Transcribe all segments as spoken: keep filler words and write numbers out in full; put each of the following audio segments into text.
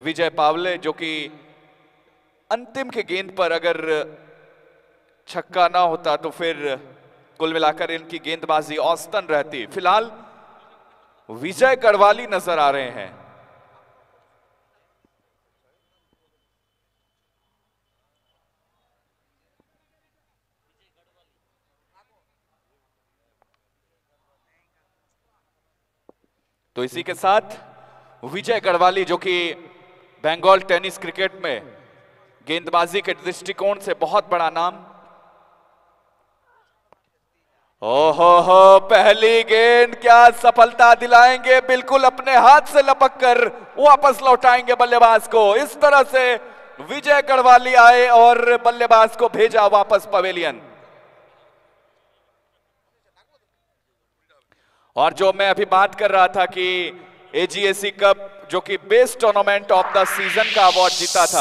विजय पावले, जो कि अंतिम के गेंद पर अगर छक्का ना होता तो फिर कुल मिलाकर इनकी गेंदबाजी औसतन रहती। फिलहाल विजय गढ़वाली नजर आ रहे हैं। तो इसी के साथ विजय गढ़वाली, जो कि बंगाल टेनिस क्रिकेट में गेंदबाजी के दृष्टिकोण से बहुत बड़ा नाम। ओहो हो, पहली गेंद क्या सफलता दिलाएंगे, बिल्कुल अपने हाथ से लपक कर वापस लौटाएंगे बल्लेबाज को। इस तरह से विजय गढ़वाली आए और बल्लेबाज को भेजा वापस पवेलियन। और जो मैं अभी बात कर रहा था कि एजीएसी कप, जो कि best tournament of the season का अवार्ड जीता था,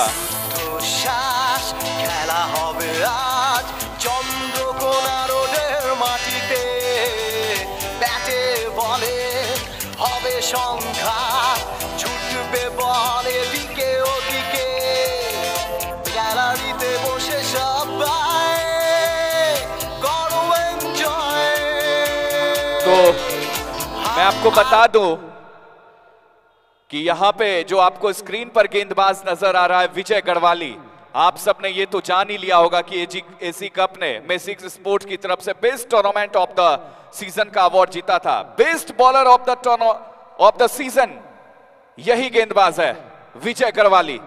खेला হবে आज চন্দ্রকোনা রোডের মাটিতে, ব্যাটে বলে হবে সংঘাত, ছুটবে বল এদিকে ওদিকে, গ্যালারিতে বসে সবাই করো এনজয়। तो मैं आपको बता दूं कि यहां पे जो आपको स्क्रीन पर गेंदबाज नजर आ रहा है विजय गढ़वाली, आप सबने ये तो जान ही लिया होगा कि एसी कप ने मेसिक्स स्पोर्ट्स की तरफ से best tournament of the season का अवार्ड जीता था। Best bowler of the of the season यही गेंदबाज है विजय गढ़वाली।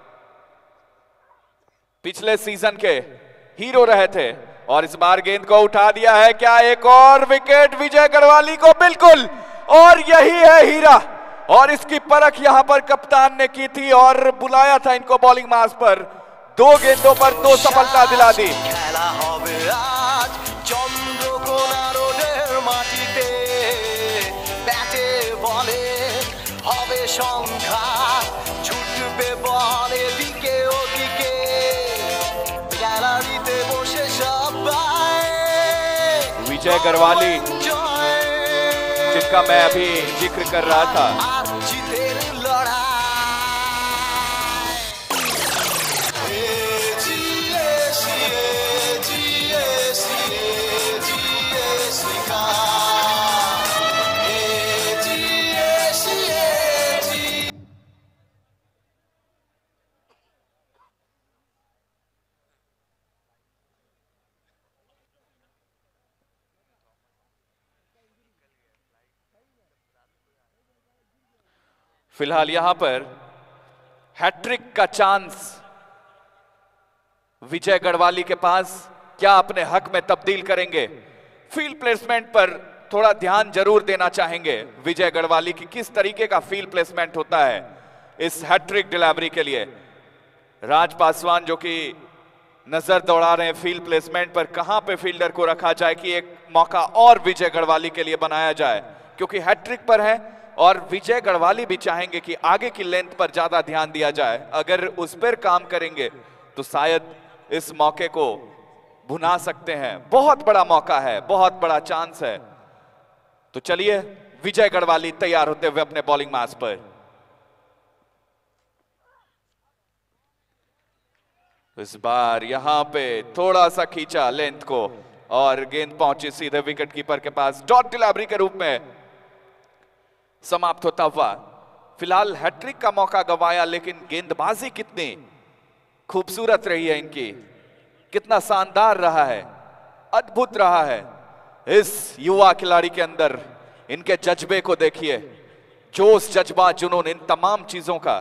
पिछले सीजन के हीरो रहे थे और इस बार गेंद को उठा दिया है। क्या एक और विकेट विजय गढ़वाली को? बिल्कुल, और यही है हीरा। और इसकी परख यहां पर कप्तान ने की थी और बुलाया था इनको बॉलिंग मार्च पर। दो गेंदों पर दो सफलता दिला दी। खेला হবে आज চন্দ্রকোনা রোডের মাটিতে, ব্যাটে বলে হবে সংঘাত, ছুটবে বল এদিকে ওদিকে, গ্যালারিতে বসে সবাই। विजय गढ़वाली, जिनका मैं अभी जिक्र कर रहा था, फिलहाल यहां पर हैट्रिक का चांस विजय गढ़वाली के पास। क्या अपने हक में तब्दील करेंगे? फील्ड प्लेसमेंट पर थोड़ा ध्यान जरूर देना चाहेंगे विजय गढ़वाली की, किस तरीके का फील्ड प्लेसमेंट होता है इस हैट्रिक डिलीवरी के लिए। राज पासवान जो कि नजर दौड़ा रहे हैं फील्ड प्लेसमेंट पर, कहां पे फील्डर को रखा जाए कि एक मौका और विजय गढ़वाली के लिए बनाया जाए, क्योंकि हैट्रिक पर है और विजय गढ़वाली भी चाहेंगे कि आगे की लेंथ पर ज्यादा ध्यान दिया जाए। अगर उस पर काम करेंगे तो शायद इस मौके को भुना सकते हैं। बहुत बड़ा मौका है, बहुत बड़ा चांस है। तो चलिए, विजय गढ़वाली तैयार होते हुए अपने बॉलिंग मार्च पर। इस बार यहां पे थोड़ा सा खींचा लेंथ को और गेंद पहुंची सीधे विकेट कीपर के पास, डॉट डिलीवरी के रूप में समाप्त होता हुआ। फिलहाल हैट्रिक का मौका गंवाया, लेकिन गेंदबाजी कितनी खूबसूरत रही है इनकी, कितना शानदार रहा है, अद्भुत रहा है। इस युवा खिलाड़ी के अंदर इनके जज्बे को देखिए, जोश, जज्बा, जुनून, इन तमाम चीजों का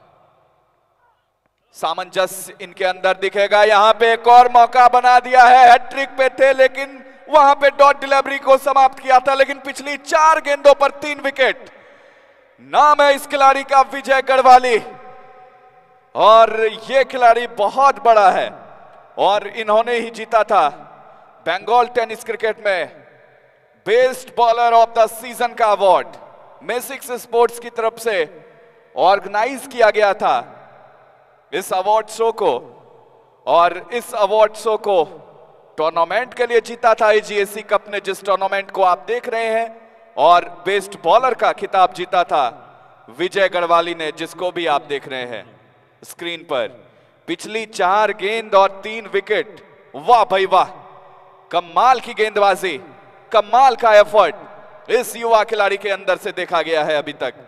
सामंजस्य इनके अंदर दिखेगा। यहां पे एक और मौका बना दिया है, हैट्रिक पे थे लेकिन वहां पे डॉट डिलीवरी को समाप्त किया था, लेकिन पिछली चार गेंदों पर तीन विकेट। नाम है इस खिलाड़ी का विजय गढ़वाली और ये खिलाड़ी बहुत बड़ा है और इन्होंने ही जीता था बंगाल टेनिस क्रिकेट में best bowler of the season का अवार्ड। मेसिक्स स्पोर्ट्स की तरफ से ऑर्गेनाइज किया गया था इस अवार्ड शो को और इस अवार्ड शो को टूर्नामेंट के लिए जीता था एजीएसी कप ने, जिस टूर्नामेंट को आप देख रहे हैं, और बेस्ट बॉलर का खिताब जीता था विजय गढ़वाली ने, जिसको भी आप देख रहे हैं स्क्रीन पर, पिछली चार गेंद और तीन विकेट। वाह भाई वाह, कमाल की गेंदबाजी, कमाल का एफर्ट इस युवा खिलाड़ी के अंदर से देखा गया है अभी तक।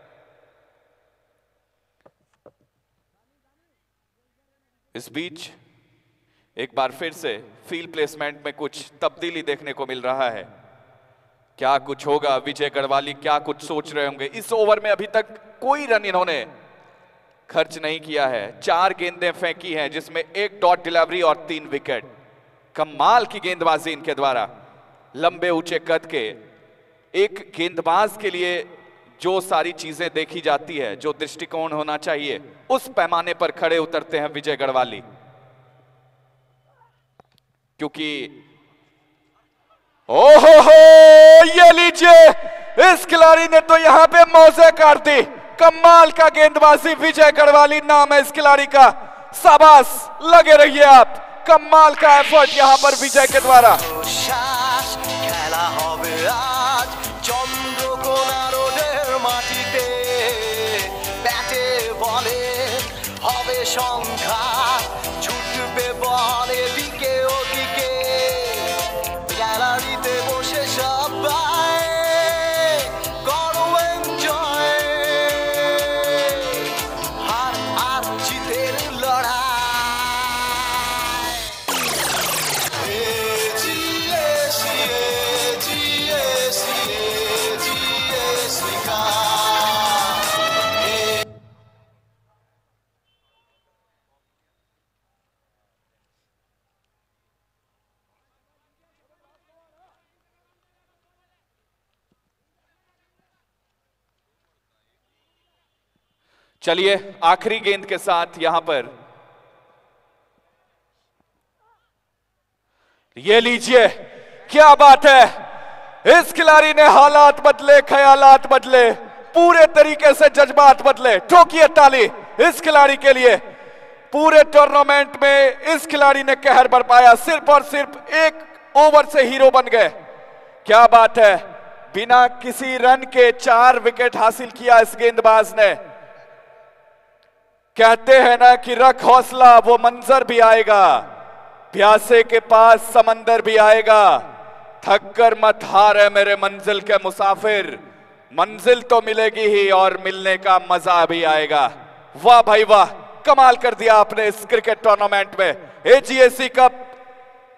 इस बीच एक बार फिर से फील्ड प्लेसमेंट में कुछ तब्दीली देखने को मिल रहा है। क्या कुछ होगा, विजय गढ़वाली क्या कुछ सोच रहे होंगे। इस ओवर में अभी तक कोई रन इन्होंने खर्च नहीं किया है, चार गेंदें फेंकी हैं जिसमें एक डॉट डिलीवरी और तीन विकेट। कमाल की गेंदबाजी इनके द्वारा। लंबे ऊंचे कद के एक गेंदबाज के लिए जो सारी चीजें देखी जाती है, जो दृष्टिकोण होना चाहिए, उस पैमाने पर खड़े उतरते हैं विजय गढ़वाली। क्योंकि ओहो हो, ये लीजिए, इस खिलाड़ी ने तो यहां पे मौजे काट दी। कमाल का गेंदबाजी, विजय गढ़वाली नाम है इस खिलाड़ी का। शाबाश, लगे रहिए आप। कमाल का एफर्ट यहां पर विजय के द्वारा। छुटबे बले दिके ओदिके, গ্যালারিতে বসে সবাই করো এনজয়, হার আর জিতের লড়াই। জিএসি জিএসি জিএসি কা चलिए आखिरी गेंद के साथ यहां पर ये लीजिए, क्या बात है। इस खिलाड़ी ने हालात बदले, ख्यालात बदले, पूरे तरीके से जज्बात बदले। ठोकिए ताली इस खिलाड़ी के लिए। पूरे टूर्नामेंट में इस खिलाड़ी ने कहर बरपाया, सिर्फ और सिर्फ एक ओवर से हीरो बन गए। क्या बात है, बिना किसी रन के चार विकेट हासिल किया इस गेंदबाज ने। कहते हैं ना कि रख हौसला, वो मंजर भी आएगा, प्यासे के पास समंदर भी आएगा। थक कर मत हार है मेरे मंजिल के मुसाफिर, मंजिल तो मिलेगी ही और मिलने का मजा भी आएगा। वाह भाई वाह, कमाल कर दिया आपने इस क्रिकेट टूर्नामेंट में। एजीएसी कप